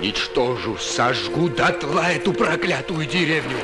Уничтожу, сожгу дотла эту проклятую деревню.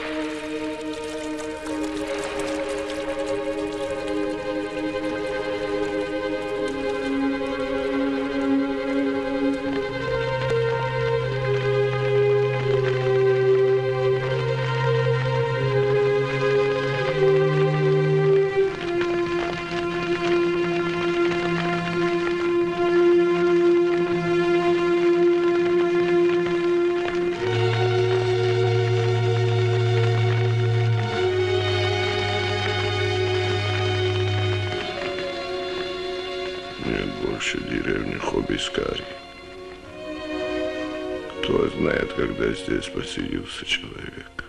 Кто знает, когда здесь поселился человек.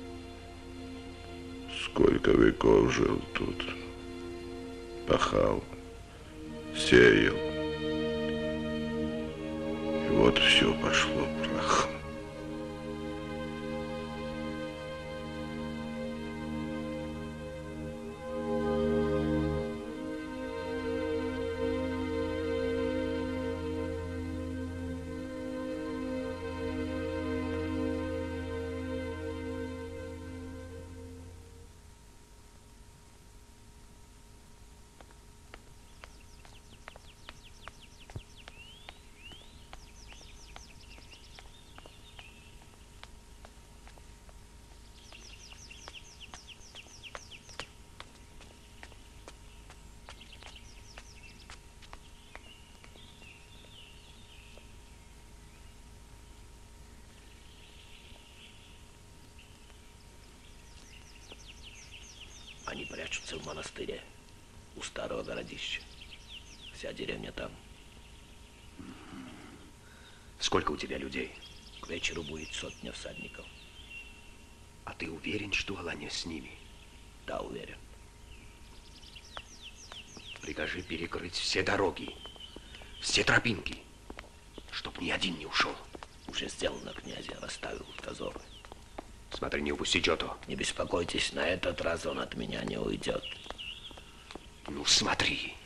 Сколько веков жил тут, пахал, сеял. И вот все пошло прахом. Они прячутся в монастыре у старого городища. Вся деревня там. Сколько у тебя людей? К вечеру будет 100 всадников. А ты уверен, что Аланя с ними? Да, уверен. Прикажи перекрыть все дороги, все тропинки, чтоб ни один не ушел. Уже сделано, князь, я расставил дозоры. Смотри, не упусти Джото. Не беспокойтесь, на этот раз он от меня не уйдет. Ну, смотри.